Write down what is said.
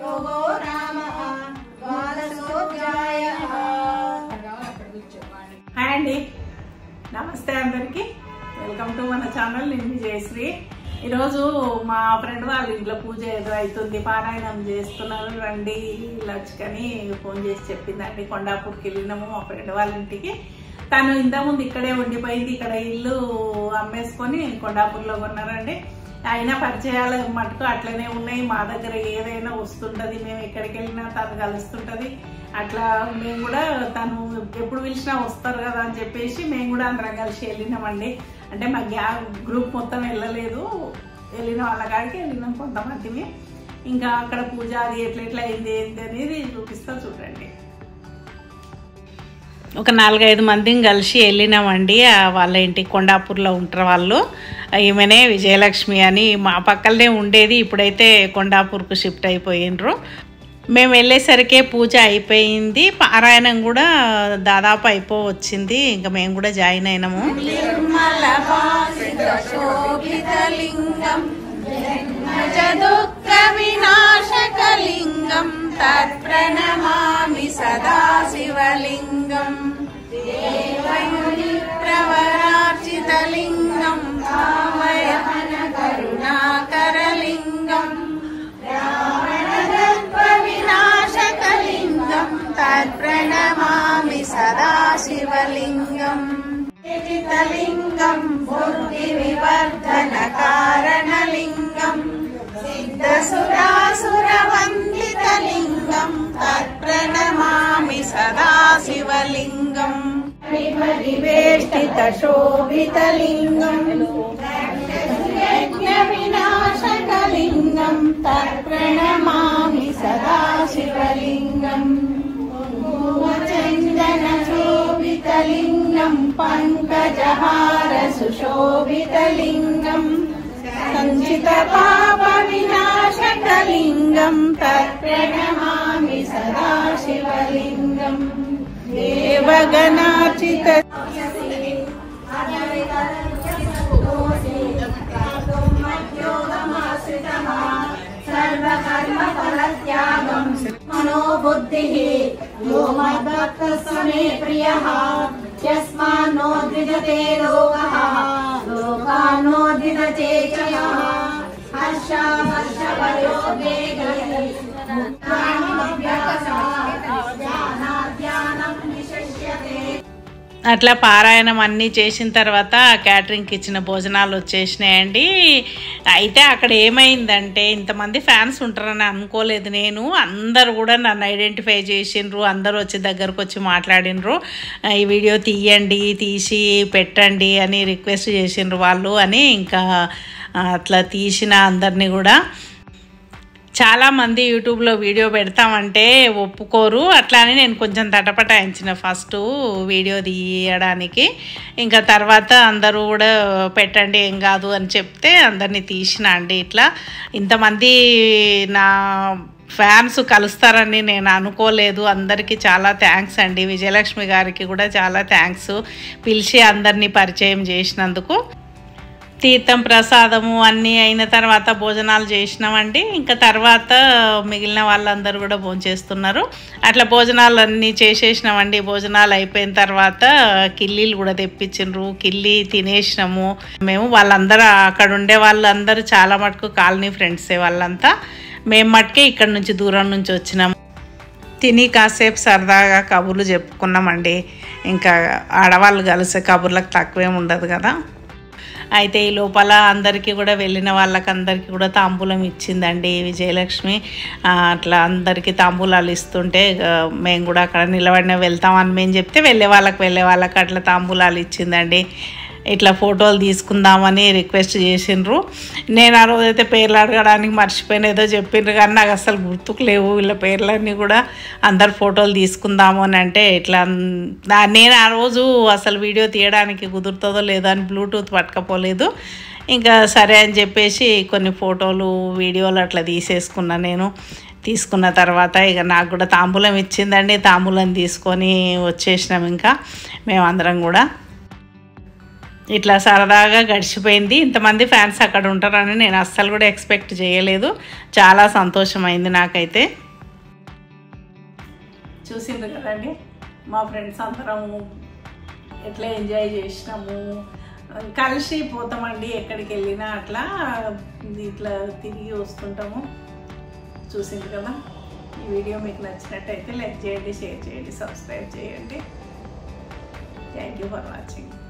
యోగో రామః ద్వాదశోధ్యాయః. Hi అండి, నమస్తే అందరికి. వెల్కమ్ టు మన ఛానల్. నేను విజయశ్రీ. ఈరోజు మా ఫ్రెండ్ వాళ్ళ ఇంట్లో పూజ ఏదో అవుతుంది, పారాయణం చేస్తున్నారు, రండి లచ్కని ఫోన్ చేసి చెప్పిందండి. కొండాపూర్కి వెళ్ళినాము మా ఫ్రెండ్ వాళ్ళ ఇంటికి. తను ఇంతకుముందు ఇక్కడే ఉండిపోయింది, ఇక్కడ ఇల్లు అమ్మేసుకొని కొండాపూర్లో కొన్నారండి. అయినా పరిచయాలు మటుకు అట్లనే ఉన్నాయి. మా దగ్గర ఏదైనా వస్తుంటది, మేము ఎక్కడికి వెళ్ళినా తను కలుస్తుంటది. అట్లా మేము కూడా తను ఎప్పుడు పిలిచినా వస్తారు కదా అని చెప్పేసి మేము కూడా అందరం కలిసి వెళ్ళినామండి. అంటే మా గ్రూప్ మొత్తం వెళ్ళలేదు, వెళ్ళిన వాళ్ళ కాడికి వెళ్ళినాం కొంతమందిని. ఇంకా అక్కడ పూజ అది ఎట్లా అయింది ఏంటి అనేది చూపిస్తా చూడండి. ఒక 4-5 మందిని కలిసి వెళ్ళినామండి. వాళ్ళ ఇంటికి కొండాపూర్లో ఉంటారు వాళ్ళు. ఈమెనే విజయలక్ష్మి అని మా పక్కనే ఉండేది, ఇప్పుడైతే కొండాపూర్కు షిఫ్ట్ అయిపోయినరు. మేము వెళ్ళేసరికి పూజ అయిపోయింది, పారాయణం కూడా దాదాపు అయిపోవచ్చింది. ఇంకా మేము కూడా జాయిన్ అయినాము. వినాశకలింగం తత్ప్రణమామి సదా శివలింగం. ప్రవరార్చితలింగం భావయహన కరుణాకరలింగం. వినాశకలింగం తత్ప్రణమామి సదా శివలింగం. లింగం బుద్ధి వివర్ధన కారణలింగం. సిద్ధసురాసురవందితలింగం తత్ప్రణమామి సదా శివలింగం. పరివేష్టిత శోభితలింగం వినాశకలింగం తత్ప్రణమామి సదా శివలింగం. చందన శోభితలింగం పంకజహార సుశోభితలింగం. సంచిత పాప వినాశకలింగం తత్ప్రణమామి సదా శివలింగం. దేవగణార్చిత సర్వకర్మఫలత్యాగం మనోబుద్ధిః యో మద్భక్తః మే ప్రియః యస్మాన్నో ద్విజతే లోకః లోకాన్నోద్విజతే చ యః హర్షవర్షవయోగేగైః ధ్యానం విశిష్యతే. అట్లా పారాయణం అన్నీ చేసిన తర్వాత క్యాటరింగ్కి ఇచ్చిన భోజనాలు వచ్చేసినాయండి. అయితే అక్కడ ఏమైందంటే, ఇంతమంది ఫ్యాన్స్ ఉంటారని అనుకోలేదు నేను. అందరు కూడా నన్ను ఐడెంటిఫై చేసిండ్రు, అందరూ వచ్చి దగ్గరకు వచ్చి మాట్లాడినరు. ఈ వీడియో తీయండి, తీసి పెట్టండి అని రిక్వెస్ట్ చేసిండ్రు వాళ్ళు అని. ఇంకా అట్లా తీసిన అందరినీ కూడా చాలామంది యూట్యూబ్లో వీడియో పెడతామంటే ఒప్పుకోరు. అట్లానే నేను కొంచెం తటపటాయించిన ఫస్ట్ వీడియో తీయడానికి. ఇంకా తర్వాత అందరూ కూడా పెట్టండి ఏం కాదు అని చెప్తే అందరినీ తీసిన అండి. ఇట్లా ఇంతమంది నా ఫ్యాన్స్ కలుస్తారని నేను అనుకోలేదు. అందరికీ చాలా థ్యాంక్స్ అండి. విజయలక్ష్మి గారికి కూడా చాలా థ్యాంక్స్, పిలిచి అందరినీ పరిచయం చేసినందుకు. తీర్థం ప్రసాదము అన్నీ అయిన తర్వాత భోజనాలు చేసినామండి. ఇంకా తర్వాత మిగిలిన వాళ్ళందరూ కూడా భోంచేస్తున్నారు. అట్లా భోజనాలు అన్నీ చేసేసినామండి. భోజనాలు అయిపోయిన తర్వాత కిల్లీలు కూడా తెప్పించిండ్రు, కిల్లీ తినేసినాము మేము. వాళ్ళందరూ అక్కడ ఉండే వాళ్ళందరూ చాలా మటుకు కాలనీ ఫ్రెండ్సే వాళ్ళంతా. మేము మటుకే ఇక్కడ నుంచి దూరం నుంచి వచ్చినాము. తిని కాసేపు సరదాగా కబుర్లు చెప్పుకున్నామండి. ఇంకా ఆడవాళ్ళు కలిసే కబుర్లకు తక్కువేం ఉండదు కదా. అయితే ఈ లోపల అందరికీ కూడా వెళ్ళిన వాళ్ళకందరికీ కూడా తాంబూలం ఇచ్చిందండి విజయలక్ష్మి. అట్లా అందరికీ తాంబూలాలు ఇస్తుంటే మేము కూడా అక్కడ నిలబడిన వెళ్తామని మేము చెప్తే వెళ్ళే వాళ్ళకి అట్లా తాంబూలాలు ఇచ్చిందండి. ఇట్లా ఫోటోలు తీసుకుందామని రిక్వెస్ట్ చేసిండ్రు. నేను ఆ రోజైతే పేర్లు అడగడానికి మర్చిపోయిన, ఏదో చెప్పిండ్రు కానీ నాకు అసలు గుర్తుకు లేవు వీళ్ళ పేర్లన్నీ కూడా. అందరు ఫోటోలు తీసుకుందాము అని అంటే ఇట్లా నేను ఆ రోజు అసలు వీడియో తీయడానికి కుదురుతుందో లేదో అని బ్లూటూత్ పట్టుకపోలేదు. ఇంకా సరే అని చెప్పేసి కొన్ని ఫోటోలు వీడియోలు అట్లా తీసేసుకున్నా నేను. తీసుకున్న తర్వాత ఇక నాకు కూడా తాంబూలం ఇచ్చిందండి. తాంబూలం తీసుకొని వచ్చేసినాం ఇంకా మేమందరం కూడా. ఇట్లా సరదాగా గడిచిపోయింది. ఇంతమంది ఫ్యాన్స్ అక్కడ ఉంటారని నేను అస్సలు కూడా ఎక్స్పెక్ట్ చేయలేదు. చాలా సంతోషమైంది నాకైతే. చూసింది కదండి మా ఫ్రెండ్స్ అందరము ఎట్లా ఎంజాయ్ చేసినాము. కలిసి పోతామండి ఎక్కడికి వెళ్ళినా, అట్లా ఇట్లా తిరిగి వస్తుంటాము. చూసింది కదా. ఈ వీడియో మీకు నచ్చినట్టయితే లైక్ చేయండి, షేర్ చేయండి, సబ్స్క్రైబ్ చేయండి. Thank you for watching.